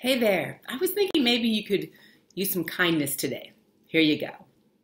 Hey there. I was thinking maybe you could use some kindness today. Here you go.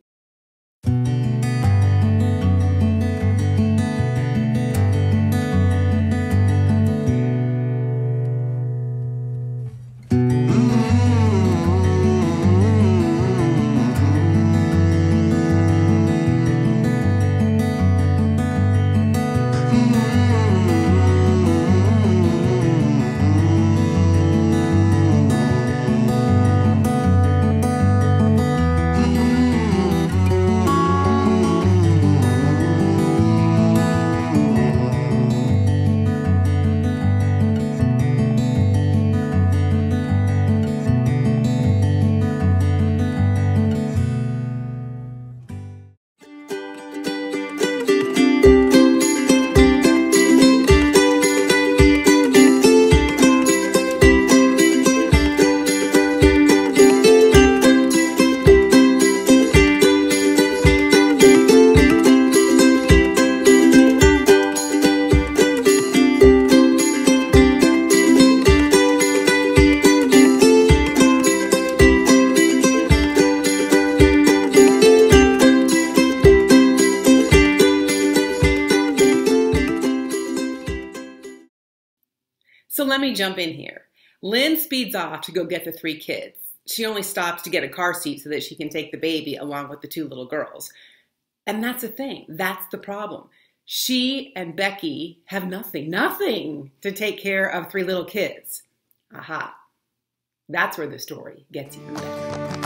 So let me jump in here. Lynn speeds off to go get the 3 kids. She only stops to get a car seat so that she can take the baby along with the 2 little girls. And that's the thing. That's the problem. She and Becky have nothing to take care of 3 little kids. Aha. That's where the story gets even better.